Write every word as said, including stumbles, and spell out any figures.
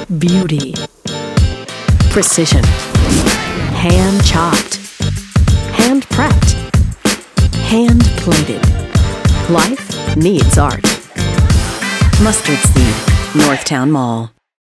beauty, precision, hand-chopped, hand-prepped, hand-plated. Life needs art. Mustard Seed, NorthTown Mall.